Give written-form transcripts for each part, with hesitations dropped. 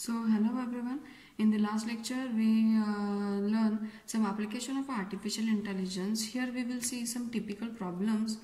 So hello everyone. In the last lecture we learn some application of artificial intelligence. Here we will see some typical problems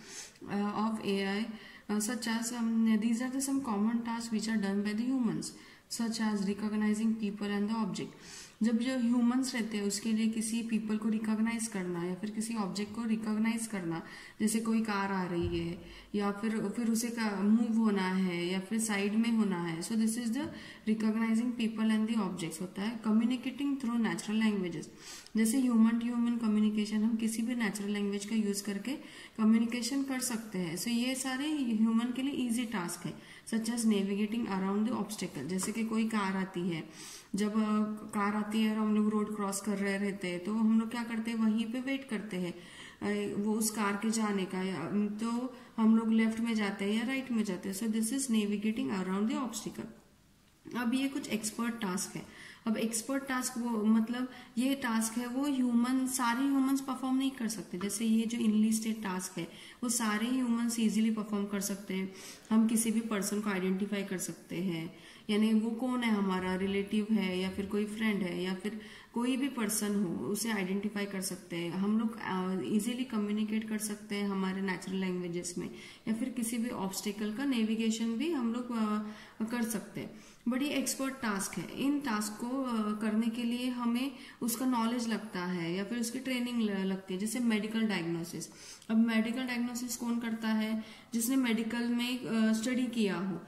of AI such as these are some common tasks which are done by the humans such as recognizing people and the object. जब जो humans रहते हैं उसके लिए किसी people को recognise करना या फिर किसी ऑब्जेक्ट को रिकॉग्नाइज करना, जैसे कोई कार आ रही है या फिर उसे मूव होना है या फिर साइड में होना है. So this is the recognizing people and the objects होता है. कम्युनिकेटिंग थ्रू नेचुरल लैंग्वेजेस, जैसे ह्यूमन टू ह्यूमन कम्युनिकेशन, हम किसी भी नेचुरल लैंग्वेज का यूज करके कम्युनिकेशन कर सकते हैं. सो ये सारे ह्यूमन के लिए इजी टास्क है. Such as navigating around the obstacle, जैसे कि कोई कार आती है, जब कार आती है और हम लोग रोड क्रॉस कर रहे रहते हैं तो हम लोग क्या करते हैं, वहीं पे वेट करते हैं वो उस कार के जाने का, तो हम लोग लेफ्ट में जाते हैं या राइट में जाते हैं. So this is navigating around the obstacle. अब ये कुछ एक्सपर्ट टास्क है. अब एक्सपर्ट टास्क वो मतलब ये टास्क है वो सारे ह्यूमंस परफॉर्म नहीं कर सकते. जैसे ये जो इनलिस्टेड टास्क है वो सारे ह्यूमंस इजीली परफॉर्म कर सकते हैं. हम किसी भी पर्सन को आइडेंटिफाई कर सकते हैं, यानी वो कौन है, हमारा रिलेटिव है या फिर कोई फ्रेंड है या फिर कोई भी पर्सन हो उसे आइडेंटिफाई कर सकते हैं. हम लोग इजीली कम्युनिकेट कर सकते हैं हमारे नेचुरल लैंग्वेजेस में, या फिर किसी भी ऑब्स्टिकल का नेविगेशन भी हम लोग कर सकते हैं. बड़ी एक्सपर्ट टास्क है. इन टास्क को करने के लिए हमें उसका नॉलेज लगता है या फिर उसकी ट्रेनिंग लगती है. जैसे मेडिकल डायग्नोसिस. अब मेडिकल डायग्नोसिस कौन करता है, जिसने मेडिकल में स्टडी किया हो.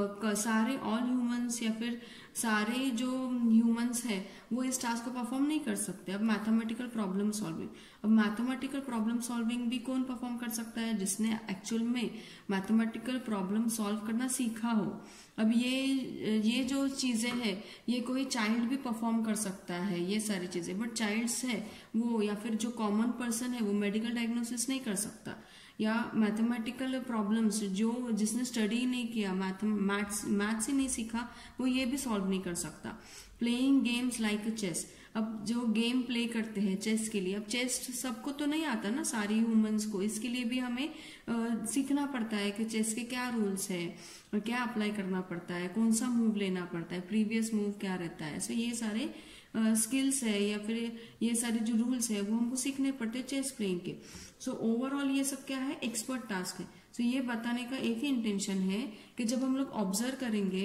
सारे ऑल ह्यूमंस या फिर सारे जो ह्यूमंस है वो इस टास्क को परफॉर्म नहीं कर सकते. अब मैथमेटिकल प्रॉब्लम सॉल्विंग. अब मैथमेटिकल प्रॉब्लम सॉल्विंग भी कौन परफॉर्म कर सकता है, जिसने एक्चुअल में मैथमेटिकल प्रॉब्लम सॉल्व करना सीखा हो. अब ये जो चीजें हैं ये कोई चाइल्ड भी परफॉर्म कर सकता है ये सारी चीजें, बट चाइल्ड्स है वो या फिर जो कॉमन पर्सन है वो मेडिकल डायग्नोसिस नहीं कर सकता. या मैथमेटिकल प्रॉब्लम्स जिसने स्टडी नहीं किया, मैथ्स ही नहीं सीखा, वो ये भी सॉल्व नहीं कर सकता. Playing games like chess. अब जो गेम प्ले करते हैं चेस के लिए, अब चेस सबको तो नहीं आता ना, सारी ह्यूमंस को. इसके लिए भी हमें सीखना पड़ता है कि चेस के क्या रूल्स है और क्या अप्लाई करना पड़ता है, कौन सा मूव लेना पड़ता है, प्रीवियस मूव क्या रहता है. सो ये सारे स्किल्स है या फिर ये सारे जो रूल्स है वो हमको सीखने पड़ते हैं चेस प्लेइंग के. सो ओवरऑल ये सब क्या है, एक्सपर्ट टास्क है. सो ये बताने का एक ही इंटेंशन है कि जब हम लोग ऑब्जर्व करेंगे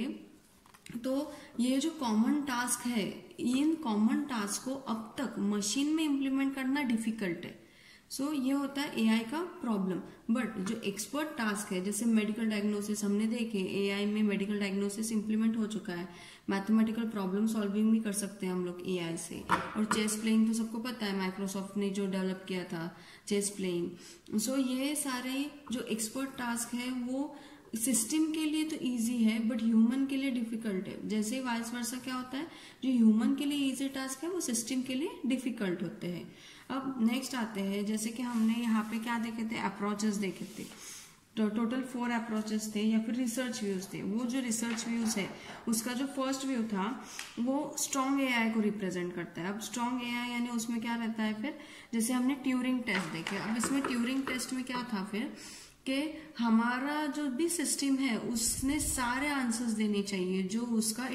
तो ये जो कॉमन टास्क है, इन कॉमन टास्क को अब तक मशीन में इम्प्लीमेंट करना डिफिकल्ट है. सो ये होता है एआई का प्रॉब्लम. बट जो एक्सपर्ट टास्क है, जैसे मेडिकल डायग्नोसिस हमने देखे, एआई में मेडिकल डायग्नोसिस इम्प्लीमेंट हो चुका है. मैथमेटिकल प्रॉब्लम सॉल्विंग भी कर सकते हैं हम लोग एआई से. और चेस प्लेइंग तो सबको पता है, माइक्रोसॉफ्ट ने जो डेवलप किया था चेस प्लेइंग. सो ये सारे जो एक्सपर्ट टास्क है वो सिस्टम के लिए तो इजी है बट ह्यूमन के लिए डिफिकल्ट है. जैसे वाइस वर्सा क्या होता है, जो ह्यूमन के लिए इजी टास्क है वो सिस्टम के लिए डिफिकल्ट होते हैं. अब नेक्स्ट आते हैं, जैसे कि हमने यहाँ पे क्या देखे थे, अप्रोचेस देखे थे. तो टोटल 4 अप्रोचेस थे या फिर रिसर्च व्यूज थे. वो जो रिसर्च व्यूज है उसका जो फर्स्ट व्यू था वो स्ट्रॉन्ग एआई को रिप्रेजेंट करता है. अब स्ट्रॉन्ग एआई यानी उसमें क्या रहता है, फिर जैसे हमने ट्यूरिंग टेस्ट देखे. अब इसमें ट्यूरिंग टेस्ट में क्या था फिर कि हमारा जो भी सिस्टम है उसने सारे आंसर्स देने चाहिए जो उसका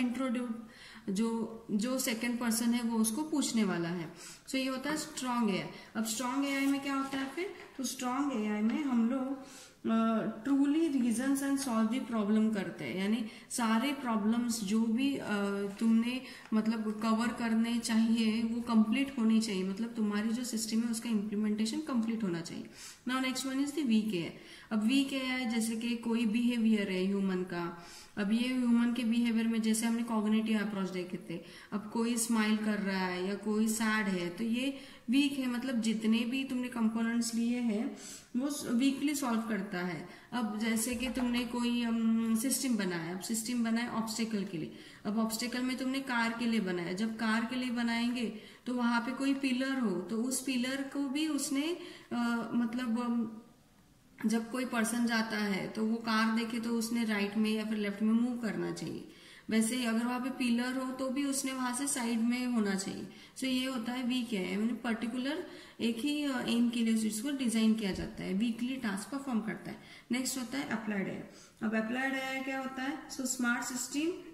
जो सेकंड पर्सन है वो उसको पूछने वाला है. सो ये होता है स्ट्रॉन्ग एआई. अब स्ट्रॉन्ग एआई में क्या होता है फिर, तो स्ट्रॉन्ग एआई में हम लोग truly reasons and solve the problem करते हैं. यानी सारे प्रॉब्लम्स जो भी तुमने मतलब कवर करने चाहिए वो कंप्लीट होनी चाहिए, मतलब तुम्हारी जो सिस्टम है उसका इम्प्लीमेंटेशन कंप्लीट होना चाहिए. Now next one is the weak AI. अब वीक एआई जैसे कि कोई बिहेवियर है ह्यूमन का. अब ये ह्यूमन के बिहेवियर में जैसे हमने कॉग्निटिव अप्रोच देखे थे, अब कोई स्माइल कर रहा है या कोई सैड है तो ये वीक है, मतलब जितने भी तुमने कंपोनेंट्स लिए हैं वो वीकली सॉल्व करता है. अब जैसे कि तुमने कोई सिस्टम बनाया, अब सिस्टम बनाया ऑब्स्टेकल के लिए. अब ऑब्स्टेकल में तुमने कार के लिए बनाया, जब कार के लिए बनाएंगे तो वहां पे कोई पिलर हो तो उस पिलर को भी उसने मतलब जब कोई पर्सन जाता है तो वो कार देखे तो उसने राइट में या फिर लेफ्ट में मूव करना चाहिए. वैसे ही अगर वहां पे पिलर हो तो भी उसने वहां से साइड में होना चाहिए. सो ये होता है वीक है, यानी पर्टिकुलर एक ही एम के लिए इसको डिजाइन किया जाता है, वीकली टास्क परफॉर्म करता है. नेक्स्ट होता है अप्लाइड एआई. अब अप्लाइड एआई क्या होता है, so smart system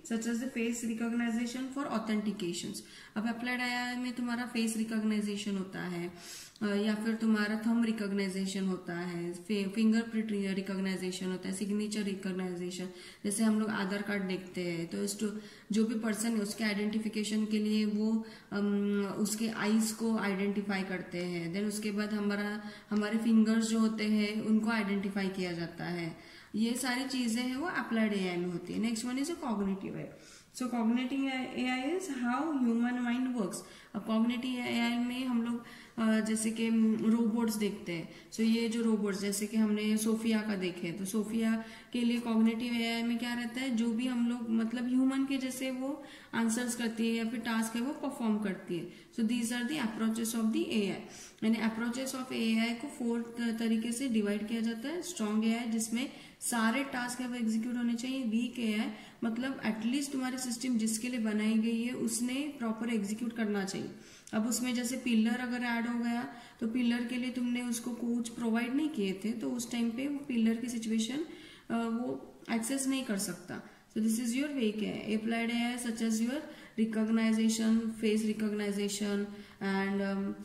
such as the face recognization for authentications. अब अप्लाइड एआई में तुम्हारा फेस रिकॉग्नाइजेशन होता है या फिर तुम्हारा थंब रिकॉग्नाइजेशन होता है, फिंगरप्रिंट रिकॉग्नाइजेशन होता है, सिग्नेचर रिकॉग्नाइजेशन। जैसे हम लोग आधार कार्ड देखते हैं तो जो भी पर्सन है उसके आइडेंटिफिकेशन के लिए वो उसके आईज को आइडेंटिफाई करते हैं। देन उसके बाद हमारे फिंगर्स जो होते हैं उनको आइडेंटिफाई किया जाता है। ये सारी चीजें हैं वो अप्लाइड एआई में होती है। Next one is a cognitive AI. So cognitive AI is how human mind works. अब कॉग्निटिव एआई में हम लोग जैसे कि रोबोट्स देखते हैं। सो ये जो रोबोट्स जैसे कि हमने सोफिया का देखे, तो सोफिया के लिए कॉग्निटिव एआई में क्या रहता है, जो भी हम लोग मतलब ह्यूमन के जैसे वो आंसर्स करती है या फिर टास्क है वो परफॉर्म करती है। So these are the approaches of the AI. यानी अप्रोचेस ऑफ एआई को 4 तरीके से डिवाइड किया जाता है। स्ट्रॉन्ग एआई जिसमें सारे टास्क है वो एग्जीक्यूट होने चाहिए। वीक एआई मतलब एटलीस्ट तुम्हारे सिस्टम जिसके लिए बनाई गई है उसने प्रॉपर एग्जीक्यूट करना चाहिए। अब उसमें जैसे पिलर अगर ऐड हो गया तो पिलर के लिए तुमने उसको कोच प्रोवाइड नहीं किए थे तो उस टाइम पे वो पिलर की सिचुएशन वो एक्सेस नहीं कर सकता। So this is your weak AI. Applied AI such as your recognition, face recognition, and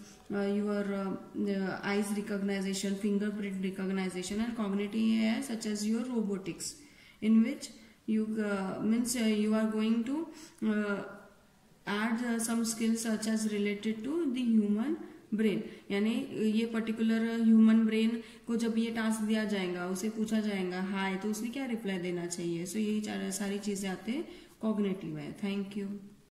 your eyes recognition, fingerprint recognition, and cognitive AI such as your robotics, in which you you are going to add some skills such as related to the human brain. यानी ये particular human brain को जब ये task दिया जाएगा, उसे पूछा जाएगा हाय, तो उसने क्या रिप्लाई देना चाहिए। सो यही सारी चीजें आते हैं कॉग्निटिव है। Thank you.